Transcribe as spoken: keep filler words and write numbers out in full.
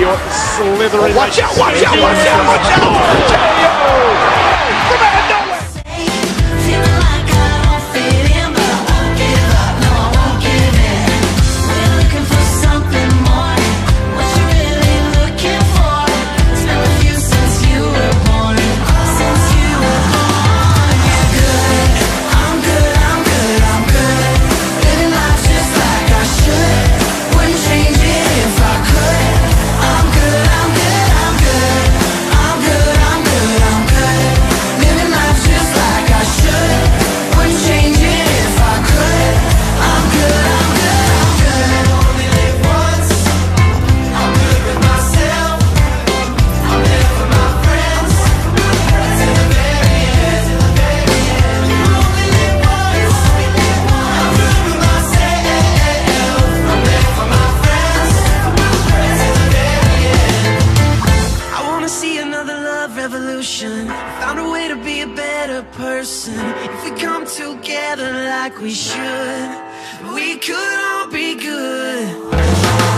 slithering. Oh, watch out, watch out, watch out, watch out! K O! From out of nowhere! Found a way to be a better person. If we come together like we should, we could all be good.